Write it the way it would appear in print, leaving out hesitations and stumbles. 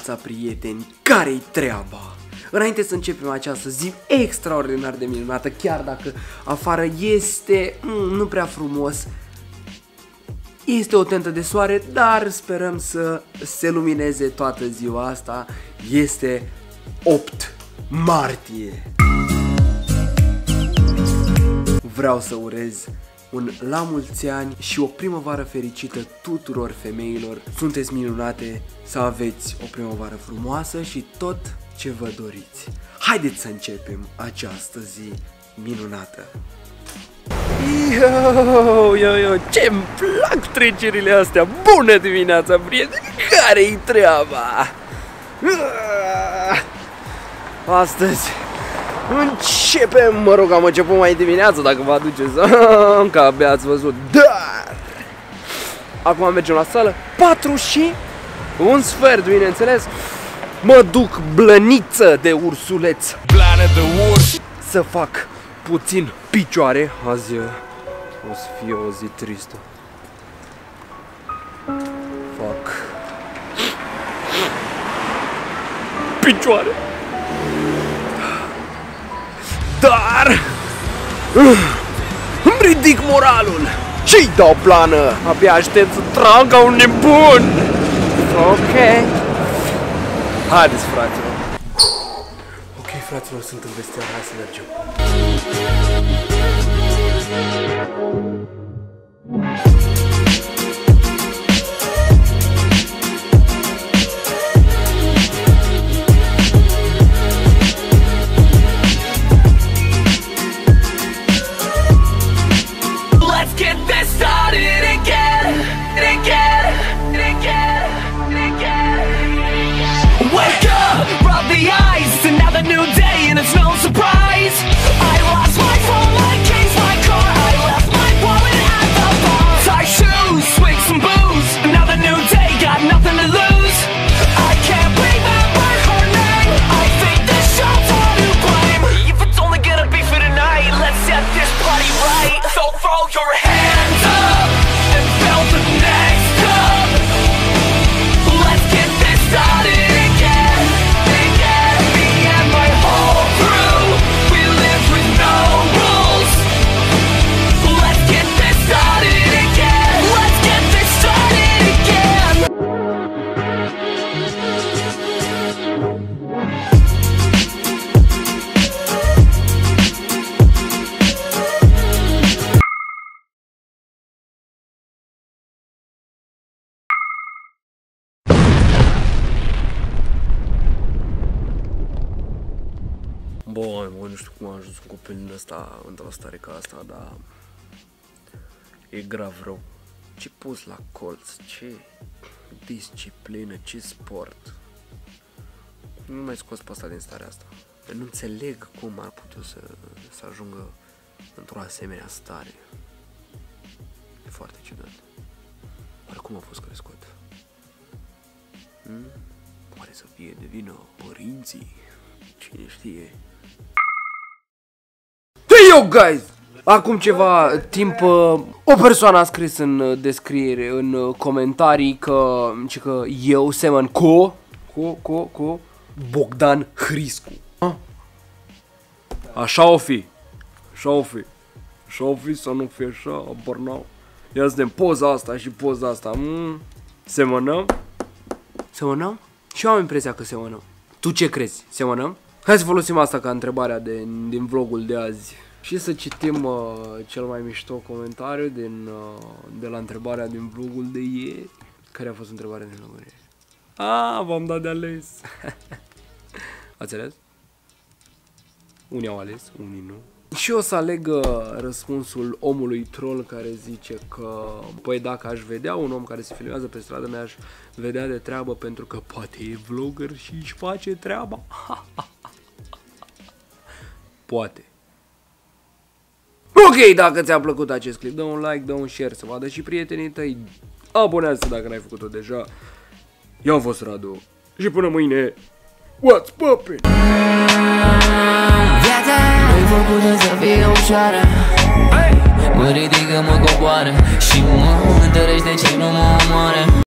dimineața, prieteni! Care-i treaba? Înainte să începem această zi extraordinar de minunată, chiar dacă afară este nu prea frumos, este o tentă de soare, dar sperăm să se lumineze toată ziua asta. Este 8 martie. Vreau să urez un la mulți ani și o primăvară fericită tuturor femeilor. Sunteți minunate, să aveți o primăvară frumoasă și tot ce vă doriți. Haideți să începem această zi minunată. Yo, ce-mi plac trecerile astea! Bună dimineața, prieteni! Care-i treaba? Astăzi începem, mă rog, am început mai dimineață, dacă vă aduceți, că abia ați văzut, dar acum mergem la sală, 4 și un sfert, bineînțeles, mă duc blăniță de ursuleț, blană de urs, să fac puțin picioare, azi o să fie o zi tristă, fac picioare. Dar îmi ridic moralul și-i dau plană. Abia aștept să trag ca un nebun. Ok. Haideți, fraților. Ok, fraților, sunt în vestiar. Hai să mergem. Bă, nu știu cum a ajuns un copil ăsta într-o stare ca asta, dar e grav rău. Ce pus la colț, ce disciplină, ce sport. Nu mai scos pe asta din starea asta. Nu înțeleg cum ar putea să ajungă într-o asemenea stare. E foarte ciudat. Oare cum a fost crescut? Poate să fie de vină părinții? Cine știe? Hey, yo, guys! Acum ceva timp o persoană a scris în descriere, în comentarii că eu semăn cu Bogdan Hriscu. Așa o fi. Așa o fi. Așa o fi să nu fie așa, abar n-au. Ia vedem poza asta și poza asta. Semănăm? Semănăm? Și eu am impresia că semănăm. Tu ce crezi? Semănăm? Hai să folosim asta ca întrebarea din vlogul de azi. Și să citim cel mai mișto comentariu de la întrebarea din vlogul de ieri. Care a fost întrebarea din vlogul de ieri? V-am dat de ales. Ați ales? Unii au ales, unii nu. Și o să aleg răspunsul omului troll care zice că păi dacă aș vedea un om care se filmează pe stradă, mi-aș vedea de treabă pentru că poate e vlogger și își face treaba. Poate. Ok, dacă ți-a plăcut acest clip, dă un like, dă un share, să vadă și prietenii tăi. Abonează-te dacă n-ai făcut-o deja. Eu am fost Radu și până mâine, what's poppin'? Viața nu-i făcută să fie ușoară, mă ridică, mă coboară și mă întărește.